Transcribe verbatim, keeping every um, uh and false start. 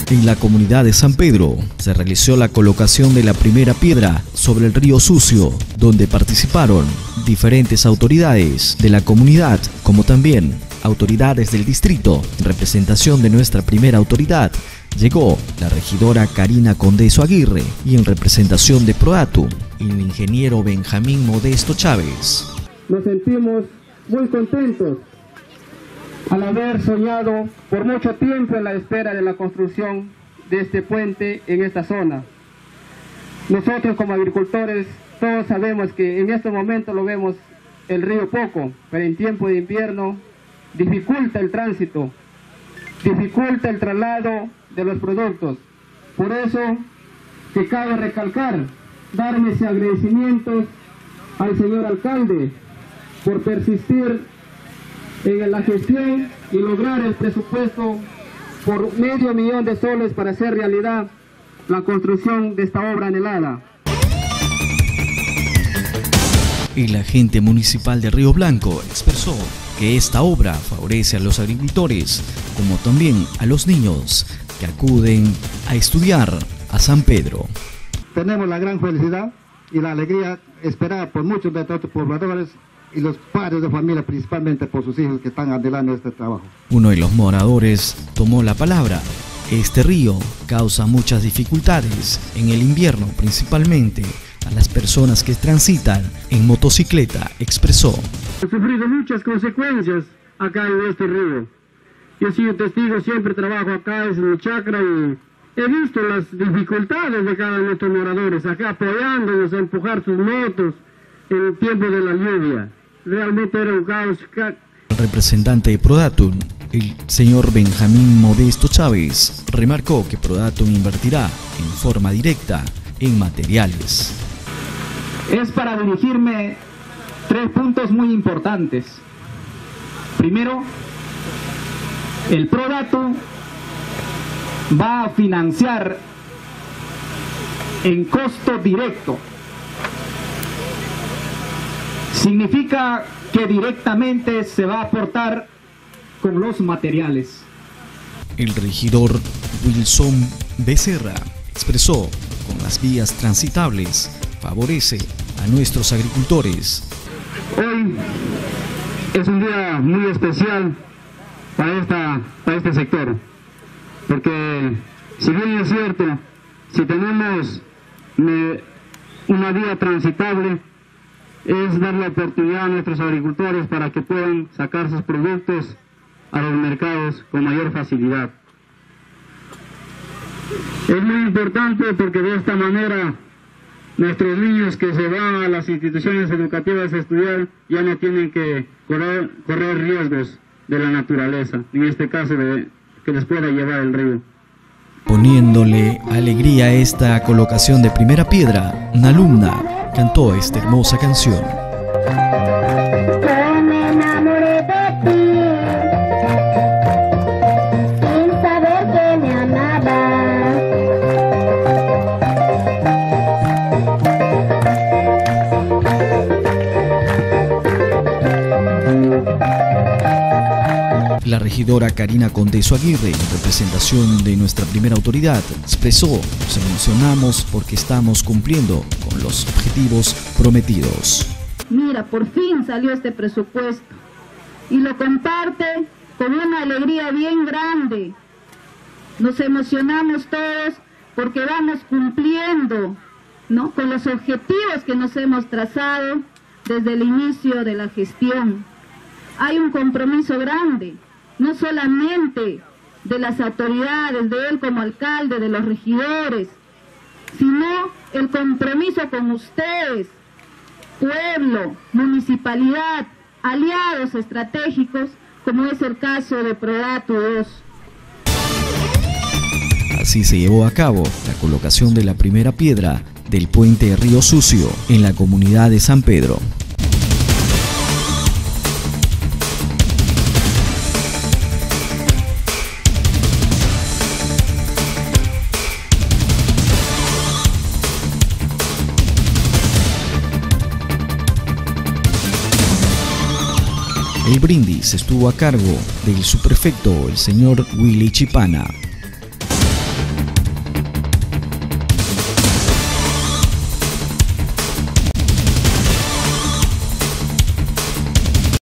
En la comunidad de San Pedro se realizó la colocación de la primera piedra sobre el río Sucio, donde participaron diferentes autoridades de la comunidad, como también autoridades del distrito. En representación de nuestra primera autoridad llegó la regidora Karina Condeso Aguirre y en representación de PRODATU, el ingeniero Benjamín Modesto Chávez. Nos sentimos muy contentos al haber soñado por mucho tiempo en la espera de la construcción de este puente en esta zona. Nosotros como agricultores todos sabemos que en este momento lo vemos el río poco, pero en tiempo de invierno dificulta el tránsito, dificulta el traslado de los productos. Por eso que cabe recalcar, dar mis agradecimientos al señor alcalde por persistir en la gestión y lograr el presupuesto por medio millón de soles para hacer realidad la construcción de esta obra anhelada. El agente municipal de Río Blanco expresó que esta obra favorece a los agricultores, como también a los niños que acuden a estudiar a San Pedro. Tenemos la gran felicidad y la alegría esperada por muchos de nuestros pobladores y los padres de familia, principalmente por sus hijos que están adelante este trabajo. Uno de los moradores tomó la palabra. Este río causa muchas dificultades en el invierno, principalmente a las personas que transitan en motocicleta, expresó. He sufrido muchas consecuencias acá en este río. Yo he sido testigo, siempre trabajo acá en mi chacra y he visto las dificultades de cada uno de nuestros moradores acá apoyándonos a empujar sus motos en el tiempo de la lluvia. Realmente era un caos. El representante de PRODATU, el señor Benjamín Modesto Chávez, remarcó que PRODATU invertirá en forma directa en materiales. Es para dirigirme tres puntos muy importantes. Primero, el PRODATU va a financiar en costo directo. Significa que directamente se va a aportar con los materiales. El regidor Wilson Becerra expresó con las vías transitables favorece a nuestros agricultores. Hoy es un día muy especial para, esta, para este sector, porque si bien es cierto, si tenemos una vía transitable, es dar la oportunidad a nuestros agricultores para que puedan sacar sus productos a los mercados con mayor facilidad. Es muy importante porque de esta manera nuestros niños que se van a las instituciones educativas a estudiar ya no tienen que correr, correr riesgos de la naturaleza, en este caso de que les pueda llevar el río. Poniéndole alegría a esta colocación de primera piedra, una alumna cantó esta hermosa canción. La regidora Karina Condeso Aguirre, en representación de nuestra primera autoridad, expresó: nos emocionamos porque estamos cumpliendo con los objetivos prometidos. Mira, por fin salió este presupuesto y lo comparte con una alegría bien grande. Nos emocionamos todos porque vamos cumpliendo, ¿no?, con los objetivos que nos hemos trazado desde el inicio de la gestión. Hay un compromiso grande, no solamente de las autoridades, de él como alcalde, de los regidores, sino el compromiso con ustedes, pueblo, municipalidad, aliados estratégicos, como es el caso de PRODATU dos. Así se llevó a cabo la colocación de la primera piedra del puente Río Sucio en la comunidad de San Pedro. El brindis estuvo a cargo del subprefecto, el señor Willy Chipana.